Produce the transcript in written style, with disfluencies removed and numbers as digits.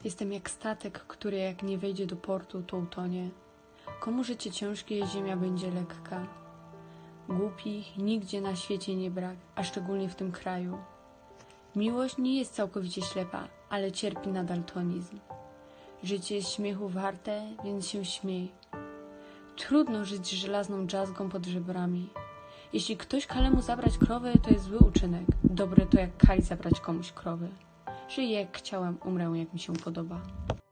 Jestem jak statek, który jak nie wejdzie do portu, to utonie. Komu życie ciężkie, ziemia będzie lekka. Głupich nigdzie na świecie nie brak, a szczególnie w tym kraju. Miłość nie jest całkowicie ślepa, ale cierpi na daltonizm. Życie jest śmiechu warte, więc się śmiej. Trudno żyć z żelazną dżazgą pod żebrami. Jeśli ktoś każe mu zabrać krowę, to jest zły uczynek. Dobre to jak Kaj zabrać komuś krowę. Żyję jak chciałem, umrę jak mi się podoba.